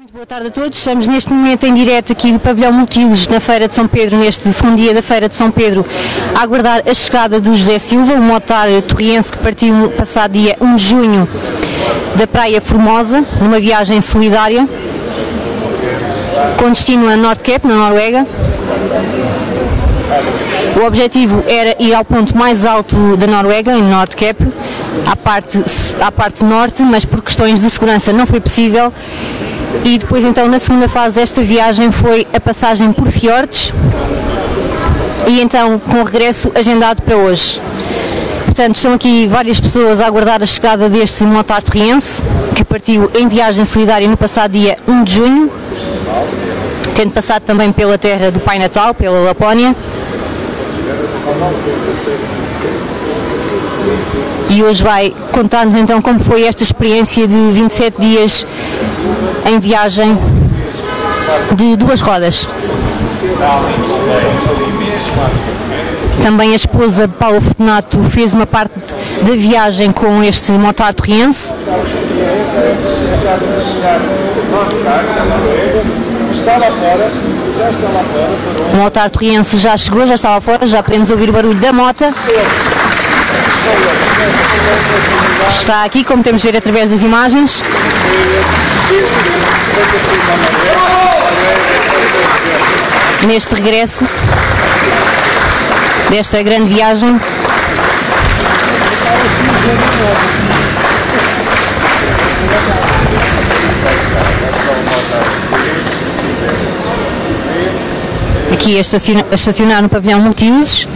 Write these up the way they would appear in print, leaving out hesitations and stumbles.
Muito boa tarde a todos. Estamos neste momento em direto aqui do pavilhão Multiusos na Feira de São Pedro, neste segundo dia da Feira de São Pedro, a aguardar a chegada de José Silva, um motário torriense que partiu no passado dia 1 de junho da Praia Formosa, numa viagem solidária, com destino a Nordkapp, na Noruega. O objetivo era ir ao ponto mais alto da Noruega, em Nordkapp, à parte norte, mas por questões de segurança não foi possível. E depois então na segunda fase desta viagem foi a passagem por fiordes e então com o regresso agendado para hoje. Portanto, estão aqui várias pessoas a aguardar a chegada deste motário torriense, que partiu em viagem solidária no passado dia 1 de junho, tendo passado também pela terra do Pai Natal, pela Lapónia. E hoje vai contar-nos então como foi esta experiência de 27 dias em viagem de duas rodas. Também a esposa Paula Fortunato fez uma parte da viagem com este motário torriense. O motário torriense já chegou, já está lá fora, já podemos ouvir o barulho da mota. Está aqui, como temos de ver através das imagens. Neste regresso desta grande viagem. Aqui a estacionar no pavilhão Multiusos.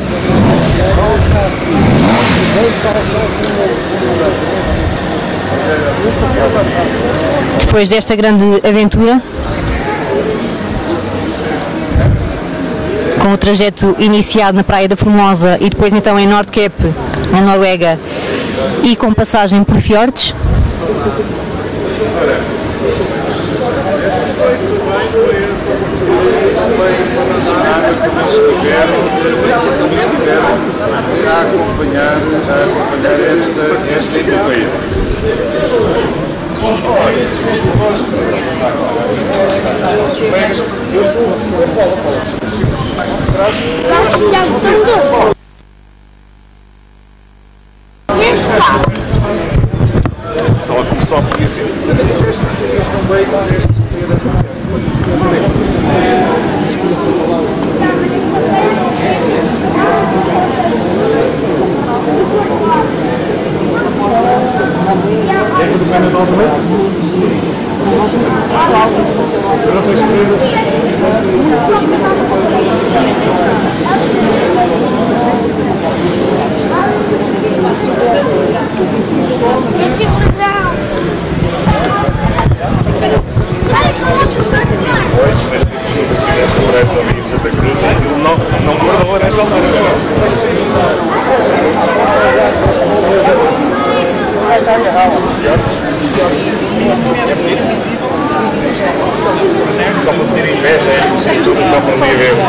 Depois desta grande aventura, com o trajeto iniciado na Praia da Formosa e depois então em Nordkapp, na Noruega, e com passagem por fiordes. A acompanhar esta epopeia. Só podia ser. Não guardou nesta altura. Só para pedir inveja, não para mim ver.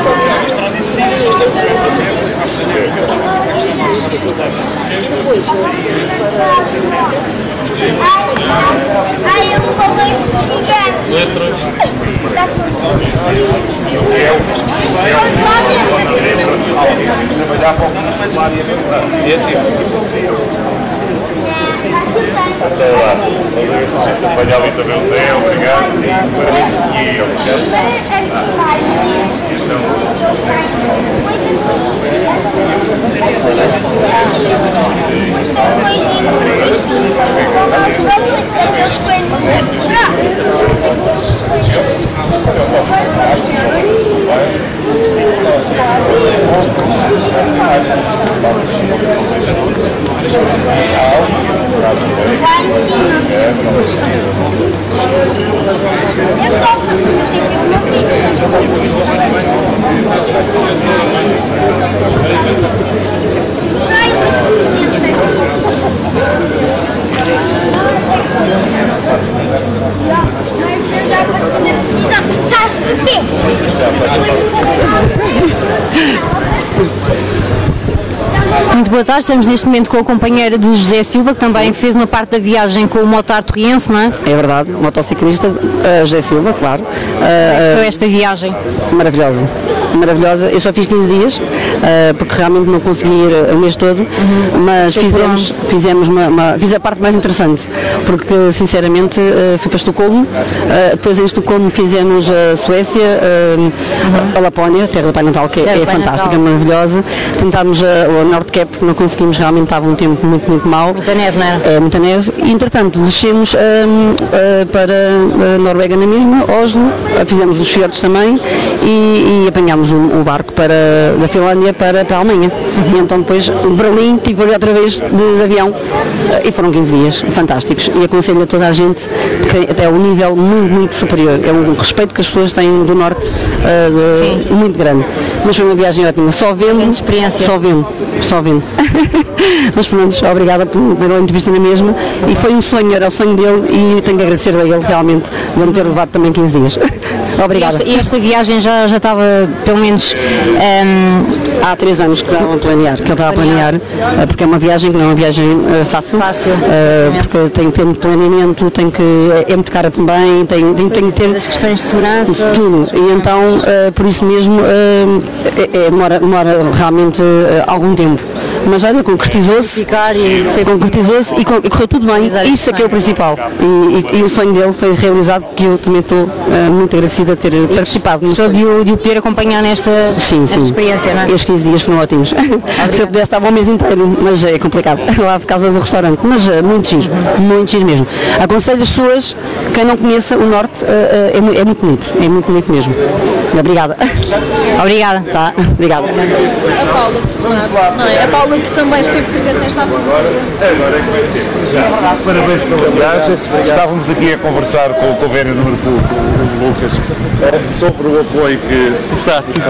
Ai, eu vou esse letras. Trabalhar para o e assim. Até lá. Trabalhar ali também o Zé, obrigado. E Muito boa tarde, estamos neste momento com a companheira de José Silva, que também fez uma parte da viagem com o Motar Torriense, não é? É verdade, motociclista, José Silva, claro. Foi esta viagem? Maravilhosa, maravilhosa. Eu só fiz 15 dias, porque realmente não consegui ir o mês todo, mas fiz a parte mais interessante, porque sinceramente fui para Estocolmo, depois em Estocolmo fizemos a Suécia, a Lapónia, a terra do Pai Natal, que é fantástica, maravilhosa. Tentámos o North Cap, porque não conseguimos, realmente estava um tempo muito, muito mau. Muita neve, não é? Muita neve. E, entretanto, descemos para a Noruega na mesma, Oslo, fizemos os fiordes também e apanhámos o barco da Finlândia para a Alemanha. E então depois Berlim, tive que ir outra vez de avião e foram 15 dias fantásticos. E aconselho a toda a gente, porque até é um nível muito, muito superior. É um respeito que as pessoas têm do Norte muito grande. Mas foi uma viagem ótima, só vendo. Experiência. Só vendo. Mas pronto, obrigada pela entrevista na mesma e foi um sonho, era o sonho dele e tenho que agradecer a ele realmente de me ter levado também 15 dias. Obrigada. E esta viagem já estava pelo menos há 3 anos que ele estava a planear, porque é uma viagem que não é uma viagem fácil. Porque tem que ter muito planeamento, é muito cara também, tem que ter as questões de segurança, tudo. E então, por isso mesmo, demora realmente algum tempo. Mas olha, concretizou-se e correu tudo bem. Isso é que é o principal. E o sonho dele foi realizado, que eu também estou muito agradecida a ter participado. Gostou de o poder acompanhar nesta experiência, não é? Estes 15 dias foram ótimos. Se eu pudesse estava o mês inteiro, mas é complicado lá por causa do restaurante. Mas muito giro mesmo. Aconselho as pessoas, quem não conheça o Norte, é muito bonito mesmo. Obrigada. Obrigada. Tá, obrigada. A Paula, não é? A Paula que também esteve presente nesta aventura. Agora é que vai ser. Já. Parabéns pela viagem. Estávamos aqui a conversar com o vereador, com o Lucas, sobre o apoio que... Está tudo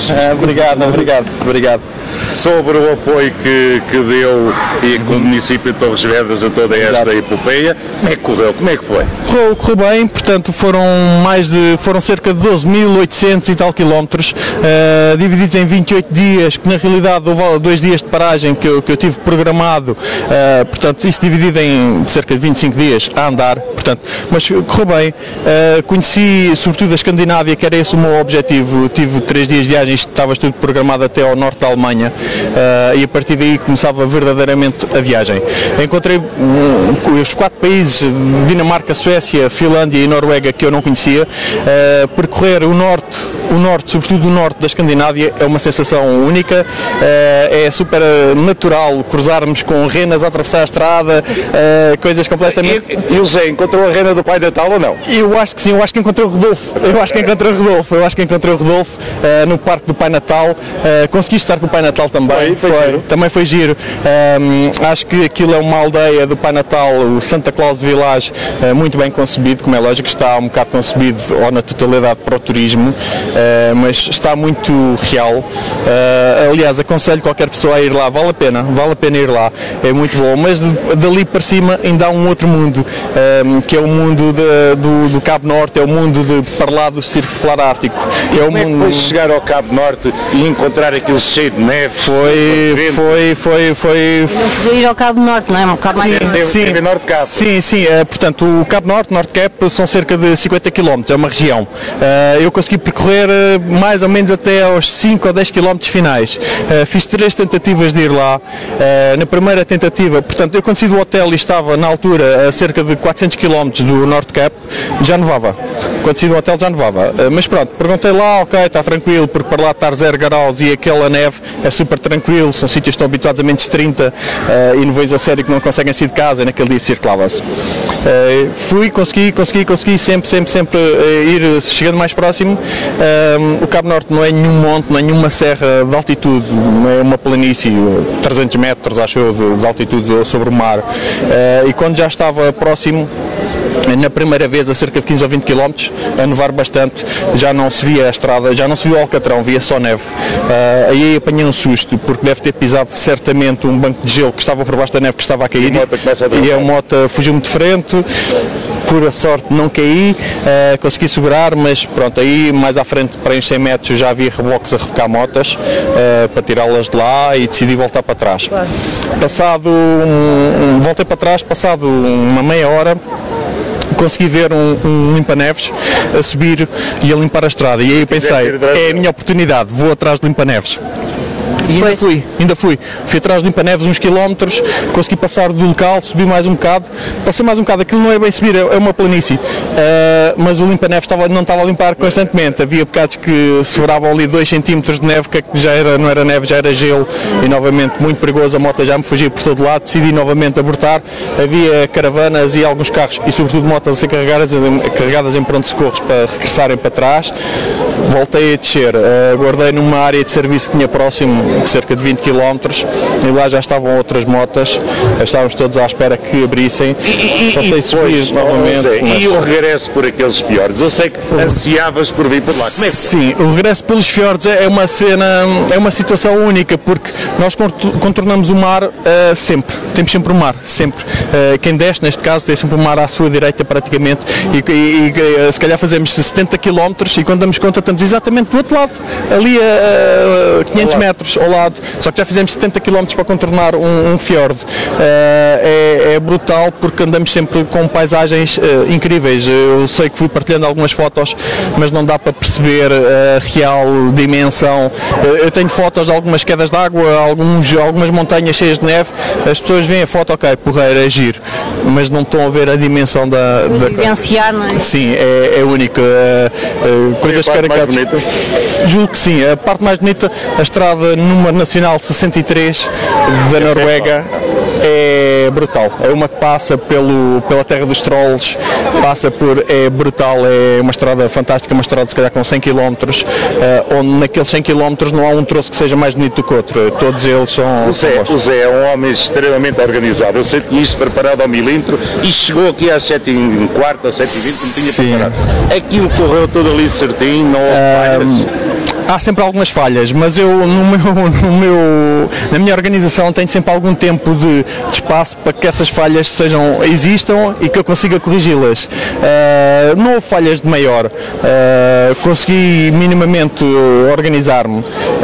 bem? Obrigado. Sobre o apoio que deu e com o município de Torres Vedras a toda esta epopeia. Como é que correu? Como é que foi? Correu bem, portanto foram cerca de 12.800 e tal quilómetros, divididos em 28 dias, que na realidade houve 2 dias de paragem que eu tive programado, portanto isso dividido em cerca de 25 dias a andar, portanto, mas correu bem. Conheci sobretudo a Escandinávia, que era esse o meu objetivo. Tive 3 dias de viagem, estava tudo programado até ao norte da Alemanha, e a partir daí começava verdadeiramente a viagem. Encontrei os 4 países, Dinamarca, Suécia, Finlândia e Noruega, que eu não conhecia. Percorrer o norte, sobretudo o norte da Escandinávia, é uma sensação única. É super natural cruzarmos com renas a atravessar a estrada, coisas completamente... E o Zé encontrou a rena do Pai Natal ou não? Eu acho que sim, eu acho que encontrei o Rodolfo no Parque do Pai Natal. Consegui estar com o Pai Natal também. Também foi giro. Acho que aquilo é uma aldeia do Pai Natal, o Santa Claus Village, muito bem concebido, como é lógico, está um bocado concebido ou na totalidade para o turismo, mas está muito real. Aliás, aconselho qualquer pessoa a ir lá, vale a pena ir lá, é muito bom, mas dali para cima ainda há um outro mundo, que é o mundo do Cabo Norte, é o mundo para lá do Círculo Polar Ártico. Como é que foi chegar ao Cabo Norte e encontrar aquilo cheio de neve? Foi ir ao Cabo Norte, não é? Sim, Norte Cabo. Sim, portanto o Cabo Norte, Norte Cap, são cerca de 50 km, é uma região. Eu consegui percorrer mais ou menos até aos 5 ou 10 km finais. Fiz 3 tentativas de ir lá. Na primeira tentativa, portanto, eu quando saí do hotel e estava na altura a cerca de 400 km do Norte Cap, já nevava. Quando saí do hotel já nevava. Mas pronto, perguntei lá, ok, está tranquilo, porque para lá estar 0 graus e aquela neve é super tranquilo, são sítios que estão habituados a menos 30 e nevoeiros a sério que não conseguem sair de casa, e naquele dia circulava-se. Consegui sempre ir chegando mais próximo. O Cabo Norte não é nenhum monte, não é nenhuma serra de altitude, é uma planície, 300 metros acho eu de altitude sobre o mar, e quando já estava próximo, na primeira vez a cerca de 15 ou 20 km, a nevar bastante, já não se via a estrada, já não se viu o Alcatrão, via só neve. Aí apanhei um susto, porque deve ter pisado certamente um banco de gelo que estava por baixo da neve que estava a cair, e a moto fugiu-me de frente. por a sorte não caí, consegui segurar, mas pronto, aí mais à frente para uns 100 metros já havia reboques a rebocar motas para tirá-las de lá e decidi voltar para trás. Claro. Voltei para trás, passado uma meia hora, consegui ver um limpa-neves a subir e a limpar a estrada, e aí eu pensei, é a minha oportunidade, vou atrás do limpa-neves. E ainda fui atrás do limpa-neves uns quilómetros, consegui passar do local, subi mais um bocado, passei mais um bocado, aquilo não é bem subir, é uma planície, mas o limpa-neves não estava a limpar constantemente, havia bocados que sobravam ali 2 cm de neve, que já não era neve, já era gelo, e novamente muito perigoso, a moto já me fugia por todo lado, decidi novamente abortar, havia caravanas e alguns carros, e sobretudo motas a ser carregadas em pronto-socorros para regressarem para trás, voltei a descer, guardei numa área de serviço que tinha próximo, cerca de 20 km, e lá já estavam outras motas, estávamos todos à espera que abrissem. E subir novamente. E o regresso por aqueles fiordes? Eu sei que ansiavas por vir por lá. Como é que... Sim, o regresso pelos fiordes é uma cena, é uma situação única, porque nós contornamos o mar sempre, temos sempre o mar, sempre. Quem desce, neste caso, tem sempre o mar à sua direita praticamente, e se calhar fazemos 70 km e quando damos conta estamos exatamente do outro lado, ali a 500 metros ao lado, só que já fizemos 70 km para contornar um fiord. É brutal porque andamos sempre com paisagens incríveis. Eu sei que fui partilhando algumas fotos, mas não dá para perceber a real dimensão. Eu tenho fotos de algumas quedas de água, algumas montanhas cheias de neve, as pessoas veem a foto, ok, porreira, é giro, mas não estão a ver a dimensão da vivenciar, não é? Sim, é único. Coisas caricatas. Julgo que sim, a parte mais bonita, a estrada número nacional 63 da Noruega, é brutal. É uma que passa pela terra dos trolls, é brutal, é uma estrada fantástica, uma estrada se calhar com 100 km, onde naqueles 100 km não há um troço que seja mais bonito do que outro, todos eles são... O Zé é um homem extremamente organizado, eu sei que tinha isto preparado ao milímetro e chegou aqui às 7h15, às 7h20, não tinha preparado. Aquilo correu tudo ali certinho, não houve falhas. Há sempre algumas falhas, mas eu na minha organização tenho sempre algum tempo de espaço para que essas falhas existam e que eu consiga corrigi-las. Não houve falhas de maior, consegui minimamente organizar-me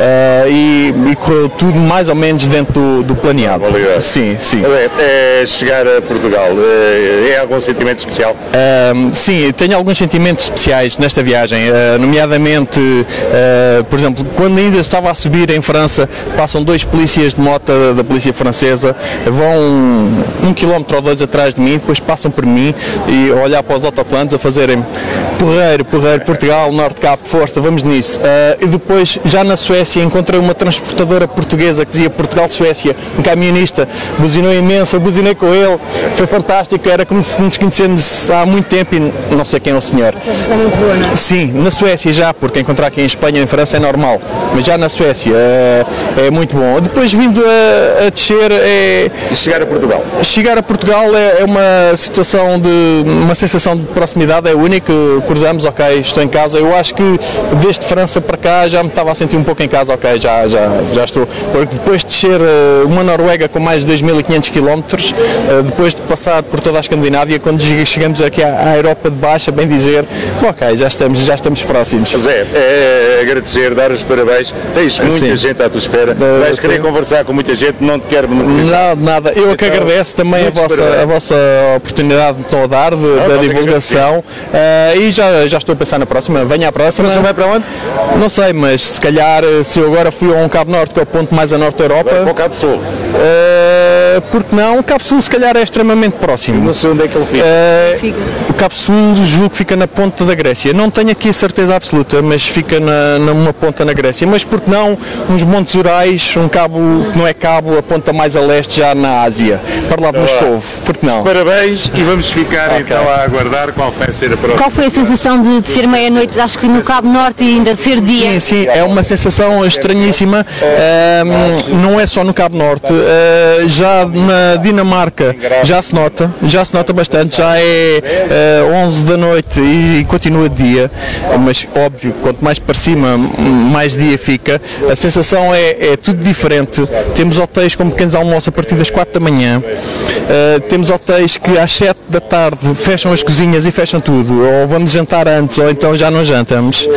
e correu tudo mais ou menos dentro do planeado. Obrigado. Sim. Chegar a Portugal, é algum sentimento especial? Sim, tenho alguns sentimentos especiais nesta viagem, nomeadamente... por exemplo, quando ainda estava a subir em França, passam 2 polícias de moto da polícia francesa, vão 1 km ou 2 atrás de mim, depois passam por mim e a olhar para os autocolantes a fazerem porreiro, Portugal, Norte Cap, força, vamos nisso. E depois, já na Suécia, encontrei uma transportadora portuguesa que dizia Portugal-Suécia, um camionista, buzinou imenso, eu buzinei com ele, foi fantástico, era como se nos conhecemos há muito tempo e não sei quem é o senhor. É muito boa, não é? Sim, na Suécia já, porque encontrar aqui em Espanha, em França é normal, mas já na Suécia é muito bom. Depois vindo a descer E chegar a Portugal? Chegar a Portugal é uma situação uma sensação de proximidade, é única, cruzamos, ok, estou em casa. Eu acho que desde França para cá já me estava a sentir um pouco em casa, ok, já estou. Porque depois de descer uma Noruega com mais de 2.500 km, depois de passar por toda a Escandinávia, quando chegamos aqui à Europa de baixo, bem dizer, ok, já estamos próximos. Zé, agradecer, dar os parabéns, tens muita gente à tua espera, vais querer conversar com muita gente, não te quero monopolizar. Nada, eu então, que agradeço também a vossa oportunidade que estão a dar da divulgação e já estou a pensar na próxima, venha à próxima. Você vai para onde? Não sei, mas se calhar se eu agora fui a um Cabo Norte, que é o ponto mais a norte da Europa, para o Cabo Sul. Porque não, o Cabo Sul se calhar é extremamente próximo. Não sei onde é que ele fica. O Cabo Sul julgo que fica na ponta da Grécia, não tenho aqui a certeza absoluta, mas fica numa ponta na Grécia, mas porque não uns Montes Urais, um cabo que não é cabo, a ponta mais a leste já na Ásia, para lá de Moscou, porque não? Parabéns e vamos ficar então a aguardar qual vai ser a próxima. Qual foi a sensação de ser meia-noite, acho que no Cabo Norte e ainda de ser dia? Sim, é uma sensação estranhíssima, não é só no Cabo Norte, já na Dinamarca já se nota bastante, já é 11 da noite e continua de dia, mas óbvio, quanto mais para cima, mais dia fica. A sensação é tudo diferente. Temos hotéis com pequenos almoços a partir das 4 da manhã, temos hotéis que às 7 da tarde fecham as cozinhas e fecham tudo, ou vamos jantar antes, ou então já não jantamos.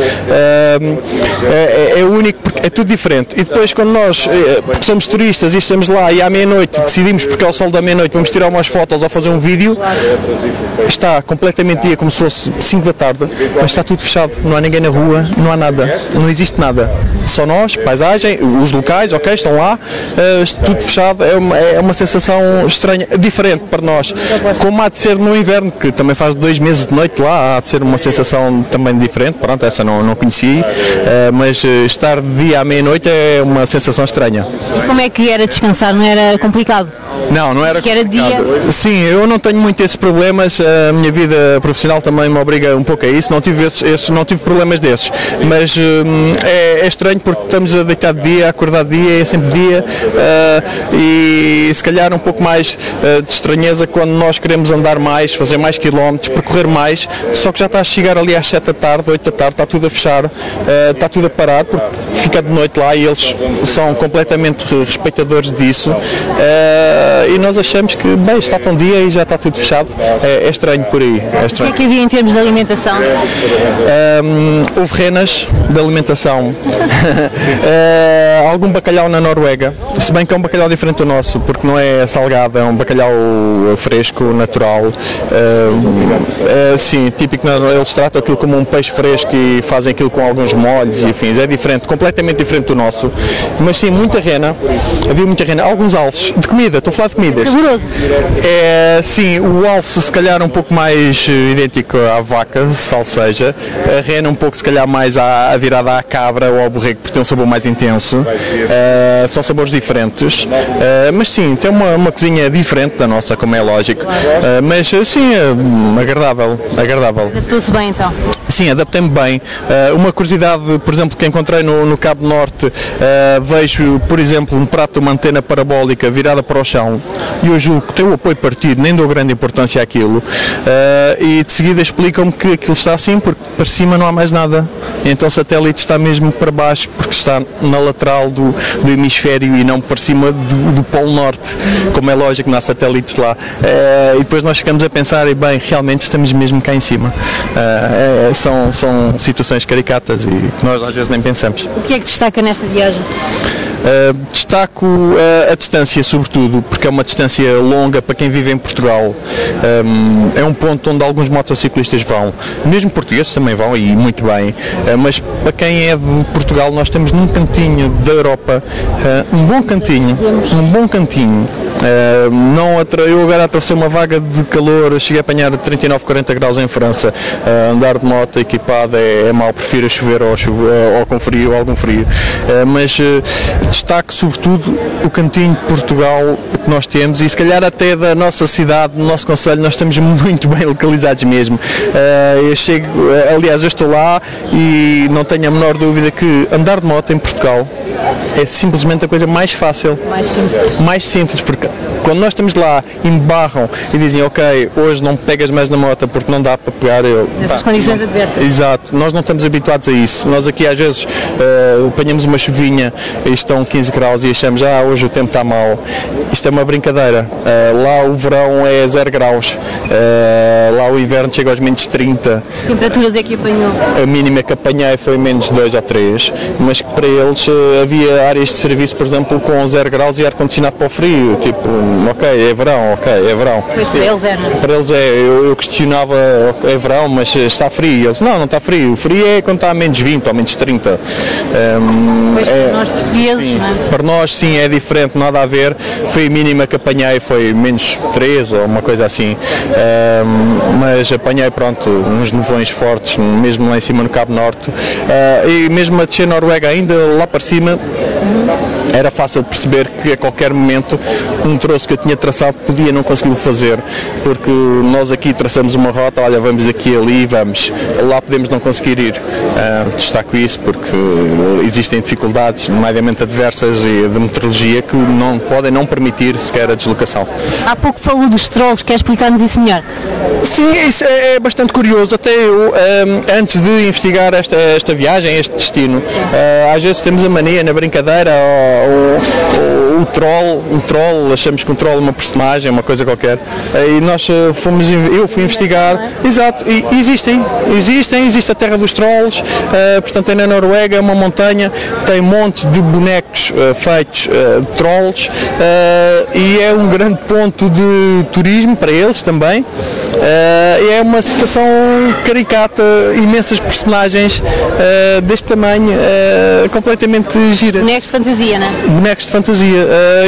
É único porque é tudo diferente. E depois quando nós, porque somos turistas e estamos lá e à meia-noite decidimos, porque é o sol da meia-noite, vamos tirar umas fotos ou fazer um vídeo, está completamente dia como se fosse 5 da tarde, mas está tudo fechado, não há ninguém na rua, não há nada, não existe nada, só nós, paisagem, os locais, ok, estão lá, tudo fechado. É uma sensação estranha, diferente para nós, como há de ser no inverno, que também faz 2 meses de noite lá, há de ser uma sensação também diferente. Pronto, essa não conheci, mas estar de dia à meia-noite é uma sensação estranha. E como é que era descansar? Não era complicado? Não era que era dia. Sim, eu não tenho muito esses problemas, a minha vida profissional também me obriga um pouco a isso, não tive problemas desses, mas é estranho porque estamos a deitar de dia, a acordar de dia, é sempre dia, e se calhar um pouco mais de estranheza quando nós queremos andar mais, fazer mais quilómetros, percorrer mais, só que já está a chegar ali às 7 da tarde, 8 da tarde, está tudo a fechar, está tudo a parar, porque fica de noite lá e eles são completamente respeitadores disso. E nós achamos que, bem, está tão dia e já está tudo fechado. É estranho por aí. É estranho. O que é que havia em termos de alimentação? Houve renas de alimentação. Algum bacalhau na Noruega, se bem que é um bacalhau diferente do nosso, porque não é salgado, é um bacalhau fresco, natural. Sim, típico, eles tratam aquilo como um peixe fresco e fazem aquilo com alguns molhos e afins. É diferente, completamente diferente do nosso. Mas sim, muita rena, havia muita rena. Alguns alces de comida, estou a falar de comidas. Saboroso. Sim, o alce se calhar um pouco mais idêntico à vaca, salseja. A rena um pouco se calhar mais virada à cabra ou ao borrego, porque tem um sabor mais intenso. São sabores diferentes. Mas sim, tem uma cozinha diferente da nossa, como é lógico. Mas sim, agradável. Adaptou-se bem então? Sim, adaptei-me bem. Uma curiosidade, por exemplo, que encontrei no Cabo Norte, vejo, por exemplo, um prato de uma antena parabólica virada para o chão, e eu julgo que tem o apoio partido, nem dou grande importância àquilo, e de seguida explicam-me que aquilo está assim porque para cima não há mais nada, então o satélite está mesmo para baixo porque está na lateral do hemisfério e não para cima do Polo Norte, como é lógico, não há satélites lá. E depois nós ficamos a pensar, e bem, realmente estamos mesmo cá em cima. São situações caricatas e que nós às vezes nem pensamos. O que é que destaca nesta viagem? Destaco a distância, sobretudo, porque é uma distância longa para quem vive em Portugal. É um ponto onde alguns motociclistas vão, mesmo portugueses também vão, e muito bem, mas para quem é de Portugal, nós temos num cantinho da Europa, um bom cantinho. Eu agora atravessei uma vaga de calor, cheguei a apanhar 39, 40 graus em França. Andar de moto equipada é mau, prefiro chover ou com frio, ou algum frio. Mas destaco sobretudo o cantinho de Portugal que nós temos, e se calhar até da nossa cidade, do nosso concelho, nós estamos muito bem localizados mesmo. Aliás, eu estou lá e não tenho a menor dúvida que andar de moto em Portugal é simplesmente a coisa mais fácil. Mais simples, porque quando nós estamos lá e me barram e dizem, ok, hoje não pegas mais na moto porque não dá para pegar, Nas condições adversas. Exato, nós não estamos habituados a isso. Nós aqui às vezes apanhamos uma chuvinha e estão 15 graus e achamos, hoje o tempo está mau. Isto é uma brincadeira. Lá o verão é 0 graus, lá o inverno chega aos menos 30. Temperaturas é que apanhou? A mínima que apanhei foi menos 2 ou 3, mas que para eles havia áreas de serviço, por exemplo, com 0 graus e ar-condicionado para o frio, tipo, é verão. Pois para eles é, não é? Para eles é, eu questionava, é verão, mas está frio. Eles, não está frio. O frio é quando está a menos 20 ou menos 30. Pois para nós portugueses, sim, não é? Para nós sim, é diferente, nada a ver. Foi a mínima que apanhei, foi menos 3 ou uma coisa assim. Mas apanhei, pronto, uns nevões fortes, mesmo lá em cima no Cabo Norte. E mesmo a descer Noruega, ainda lá para cima, era fácil perceber que a qualquer momento um troço que eu tinha traçado podia não conseguir fazer, porque nós aqui traçamos uma rota, olha, vamos aqui, ali, vamos, lá podemos não conseguir ir. Destaco isso porque existem dificuldades mediamente adversas e de meteorologia que não podem não permitir sequer a deslocação. Há pouco falou dos trolls, quer explicar-nos isso melhor? Sim, isso é bastante curioso. Até eu, antes de investigar esta viagem, este destino, às vezes temos a mania na brincadeira, o troll, achamos que um troll é uma personagem, uma coisa qualquer, e nós eu fui investigar, exato, e existe a terra dos trolls, portanto tem na Noruega uma montanha, tem montes de bonecos feitos de trolls, e é um grande ponto de turismo para eles também. É uma situação caricata, imensas personagens deste tamanho, completamente gira. Bonecos de fantasia, não é? Bonecos de fantasia.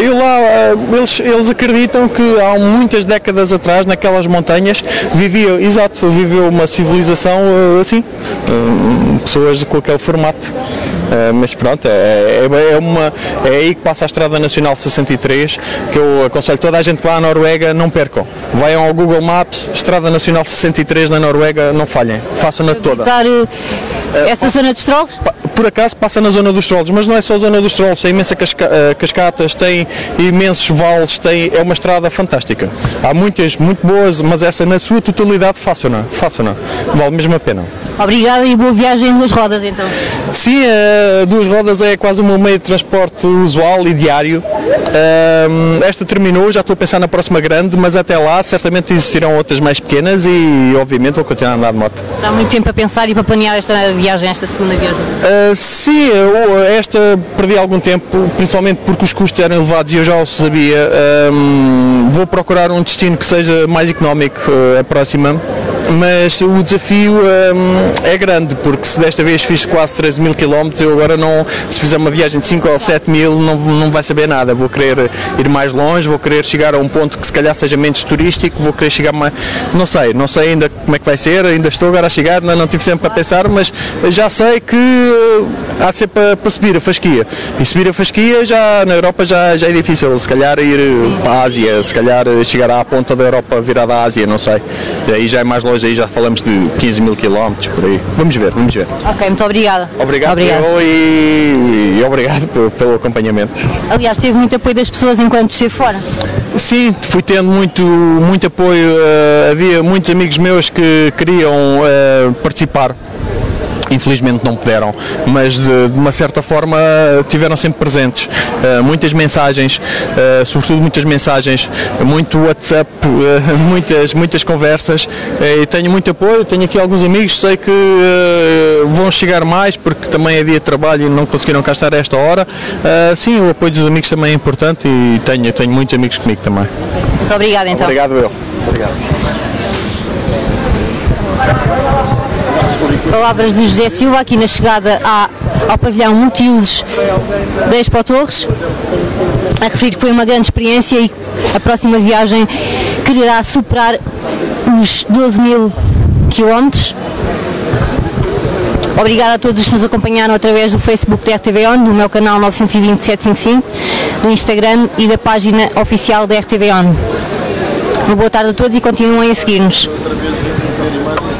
Eles acreditam que há muitas décadas atrás, naquelas montanhas, viveu uma civilização assim, pessoas com aquele formato. Mas pronto, é aí que passa a Estrada Nacional 63, que eu aconselho toda a gente que vá à Noruega, não percam. Vão ao Google Maps, Estrada Nacional 63 na Noruega, não falhem, façam-na toda. Essa zona dos trolls? Por acaso passa na zona dos trolls, mas não é só a zona dos trolls, tem imensas cascatas, tem imensos vales, é uma estrada fantástica. Há muitas, muito boas, mas essa na sua totalidade façam-na, vale mesmo a pena. Obrigada e boa viagem em 2 rodas então. Sim, 2 rodas é quase o meu meio de transporte usual e diário. Esta terminou, já estou a pensar na próxima grande, mas até lá certamente existirão outras mais pequenas e obviamente vou continuar a andar de moto. Já há muito tempo a pensar e para planear esta segunda viagem? Sim, esta perdi algum tempo, principalmente porque os custos eram elevados e eu já o sabia. Vou procurar um destino que seja mais económico a próxima, mas o desafio é grande, porque se desta vez fiz quase 13 mil km, eu agora não, se fizer uma viagem de 5 ou 7 mil não vai saber nada. Vou querer ir mais longe, vou querer chegar a um ponto que se calhar seja menos turístico, vou querer chegar mais, não sei ainda como é que vai ser, ainda estou agora a chegar, não tive tempo para pensar, mas já sei que há de ser para subir a fasquia, e subir a fasquia já na Europa já é difícil, se calhar ir para a Ásia, se calhar chegar à ponta da Europa virada à Ásia, não sei, aí já é mais longe, aí já falamos de 15 mil km por aí, vamos ver. Ok, muito obrigada. Obrigado. E obrigado pelo acompanhamento. Aliás, teve muito apoio das pessoas enquanto esteve fora? Sim, fui tendo muito apoio, havia muitos amigos meus que queriam participar. Infelizmente não puderam, mas de uma certa forma tiveram sempre presentes. Muitas mensagens, sobretudo muitas mensagens, muito WhatsApp, muitas conversas, e tenho muito apoio, tenho aqui alguns amigos, sei que vão chegar mais porque também é dia de trabalho e não conseguiram cá estar a esta hora. Sim, o apoio dos amigos também é importante e tenho muitos amigos comigo também. Muito obrigada então. Obrigado eu. Obrigado. Palavras de José Silva aqui na chegada ao pavilhão Multiusos da Expo Torres, a referir que foi uma grande experiência e a próxima viagem quererá superar os 12 mil quilómetros. Obrigada a todos que nos acompanharam através do Facebook da RTV ON, do meu canal 920-755, do Instagram e da página oficial da RTV ON. Uma boa tarde a todos e continuem a seguir-nos.